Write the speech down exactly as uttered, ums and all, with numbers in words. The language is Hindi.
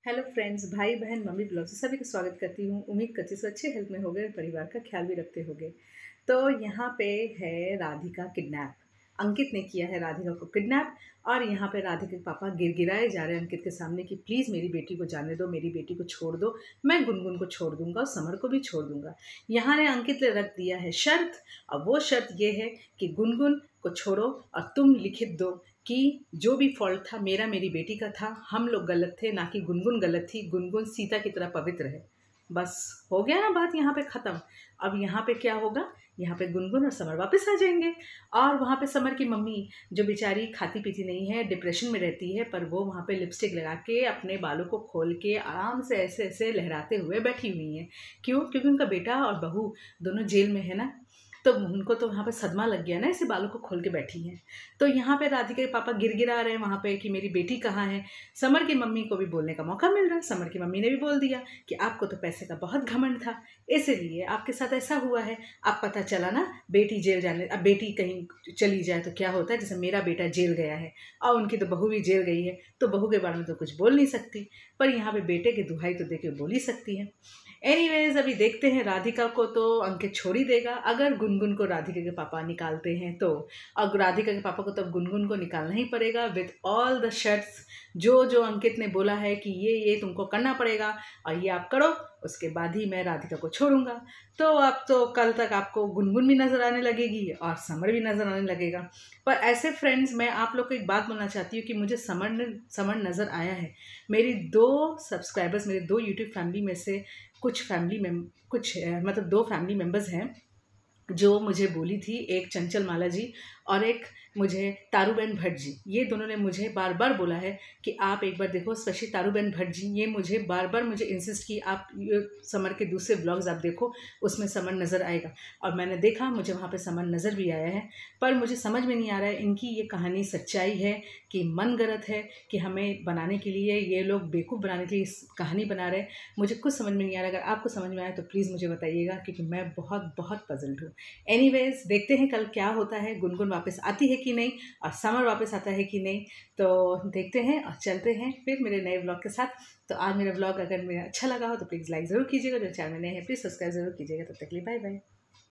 हेलो फ्रेंड्स, भाई बहन मम्मी ब्लॉग से सभी का स्वागत करती हूँ। उम्मीद करती हूँ अच्छे हेल्थ में होगे और परिवार का ख्याल भी रखते होगे। तो यहाँ पे है राधिका किडनैप। अंकित ने किया है राधिका को किडनैप और यहाँ पे राधिका के पापा गिड़गिड़ाए जा रहे हैं अंकित के सामने कि प्लीज़ मेरी बेटी को जाने दो, मेरी बेटी को छोड़ दो, मैं गुनगुन को छोड़ दूंगा और समर को भी छोड़ दूंगा। यहाँ ने अंकित ने रख दिया है शर्त, और वो शर्त ये है कि गुनगुन को छोड़ो और तुम लिखित दो कि जो भी फॉल्ट था मेरा मेरी बेटी का था, हम लोग गलत थे, ना कि गुनगुन गलत थी, गुनगुन सीता की तरह पवित्र है। बस हो गया ना बात यहाँ पे ख़त्म। अब यहाँ पे क्या होगा, यहाँ पे गुनगुन और समर वापस आ जाएंगे और वहाँ पे समर की मम्मी जो बेचारी खाती पीती नहीं है, डिप्रेशन में रहती है, पर वो वहाँ पे लिपस्टिक लगा के अपने बालों को खोल के आराम से ऐसे ऐसे लहराते हुए बैठी हुई हैं। क्यों? क्योंकि उनका बेटा और बहू दोनों जेल में है ना, तो उनको तो वहाँ पे सदमा लग गया ना, ऐसे बालों को खोल के बैठी हैं। तो यहाँ पे राधिका के पापा गिड़गिड़ा रहे हैं वहाँ पे कि मेरी बेटी कहाँ है। समर की मम्मी को भी बोलने का मौका मिल रहा है। समर की मम्मी ने भी बोल दिया कि आपको तो पैसे का बहुत घमंड था, इसीलिए आपके साथ ऐसा हुआ है। अब पता चला ना, बेटी जेल जाने, अब बेटी कहीं चली जाए तो क्या होता है, जैसे मेरा बेटा जेल गया है और उनकी तो बहू भी जेल गई है, तो बहू के बारे में तो कुछ बोल नहीं सकती, पर यहाँ पे बेटे की दुहाई तो देके बोल ही सकती है। एनीवेज, अभी देखते हैं राधिका को तो अंकित छोड़ ही देगा अगर गुनगुन को राधिका के पापा निकालते हैं तो। और राधिका के पापा को तो अब गुनगुन को निकालना ही पड़ेगा विद ऑल द शर्ट्स जो जो अंकित ने बोला है कि ये ये तुमको करना पड़ेगा और ये आप करो, उसके बाद ही मैं राधिका को छोड़ूंगा। तो अब तो कल तक आपको गुनगुन भी नज़र आने लगेगी और समर भी नज़र आने लगेगा। पर ऐसे फ्रेंड्स, मैं आप लोग को एक बात बोलना चाहती हूँ कि मुझे समर ने समर नज़र आया है। मेरी दो सब्सक्राइबर्स, मेरे दो यूट्यूब फैमिली में से कुछ फैमिली में कुछ मतलब दो फैमिली मेम्बर्स हैं जो मुझे बोली थी, एक चंचल माला जी और एक मुझे तारूबेन भट्ट जी। ये दोनों ने मुझे बार बार बोला है कि आप एक बार देखो, स्पेशली तारूबेन भट्ट जी, ये मुझे बार बार मुझे इंसिस्ट की आप ये समर के दूसरे ब्लॉग्स आप देखो, उसमें समर नज़र आएगा। और मैंने देखा, मुझे वहाँ पे समर नज़र भी आया है, पर मुझे समझ में नहीं आ रहा है इनकी ये कहानी सच्चाई है कि मन गलत है, कि हमें बनाने के लिए ये लोग बेवकूफ़ बनाने के लिए इस कहानी बना रहे हैं। मुझे कुछ समझ में नहीं आ रहा। अगर आपको समझ में आए तो प्लीज़ मुझे बताइएगा, क्योंकि मैं बहुत बहुत पजल्ड हूँ। एनीवेज, देखते हैं कल क्या होता है, गुनगुन वापस आती है कि नहीं और समर वापस आता है कि नहीं। तो देखते हैं और चलते हैं फिर मेरे नए ब्लॉग के साथ। तो आज मेरा ब्लॉग अगर मेरा अच्छा लगा हो तो प्लीज़ लाइक ज़रूर कीजिएगा, जो चैनल में नए हैं प्लीज़ सब्सक्राइब ज़रूर कीजिएगा। तब तक के लिए बाय बाय।